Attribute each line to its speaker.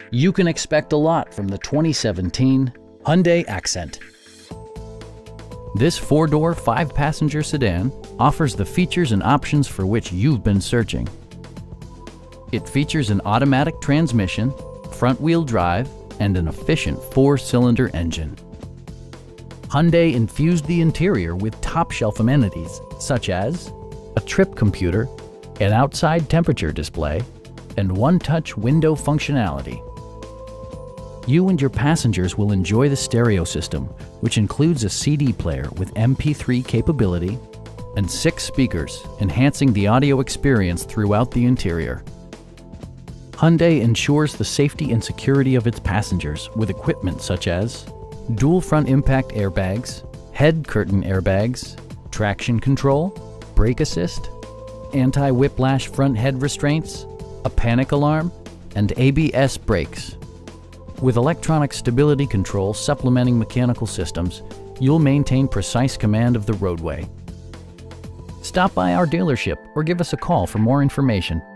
Speaker 1: You can expect a lot from the 2017 Hyundai Accent. This four-door, five-passenger sedan offers the features and options for which you've been searching. It features an automatic transmission, front-wheel drive, and an efficient four-cylinder engine. Hyundai infused the interior with top-shelf amenities such as a trip computer, an outside temperature display, and one-touch window functionality. You and your passengers will enjoy the stereo system, which includes a CD player with MP3 capability and 6 speakers, enhancing the audio experience throughout the interior. Hyundai ensures the safety and security of its passengers with equipment such as dual front impact airbags, head curtain airbags, traction control, brake assist, anti-whiplash front head restraints, a panic alarm, and ABS brakes. With electronic stability control supplementing mechanical systems, you'll maintain precise command of the roadway. Stop by our dealership or give us a call for more information.